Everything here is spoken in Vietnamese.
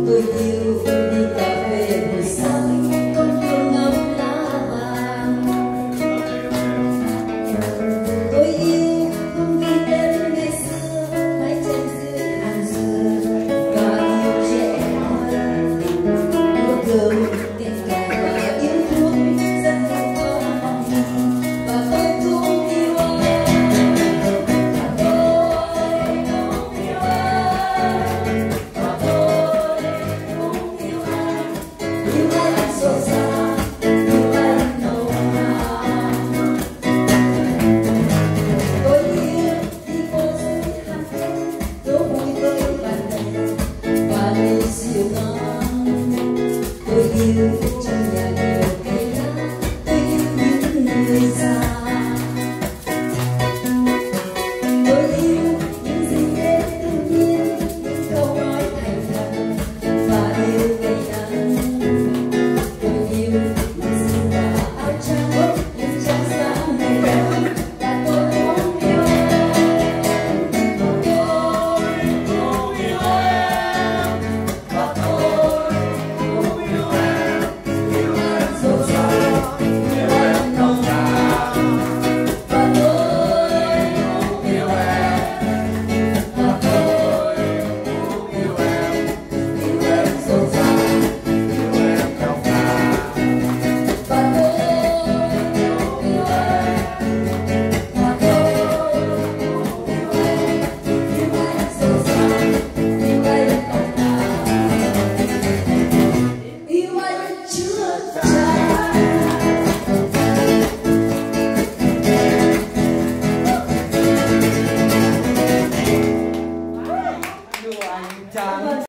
Tôi yêu đi cà phê buổi sáng con đường ngắm lá vàng. Tôi yêu không vì đến ngày xưa mái tranh dưới hàng dừa và yêu trẻ con mưa cơm tình cảm và yêu thương rất không có và tôi cũng yêu anh và tôi cũng yêu anh và tôi cũng yêu anh rộn ràng yêu anh nồng nàn. Tôi yêu đi phố dưới hàng cây đố vui với bạn bè và ly rượu ngon. Tôi yêu